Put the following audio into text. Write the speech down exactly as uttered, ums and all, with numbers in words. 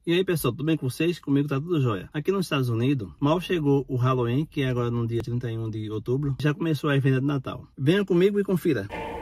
E aí pessoal, tudo bem com vocês? Comigo tá tudo jóia. Aqui nos Estados Unidos, mal chegou o Halloween, que é agora no dia trinta e um de outubro, já começou a venda de Natal. Venha comigo e confira.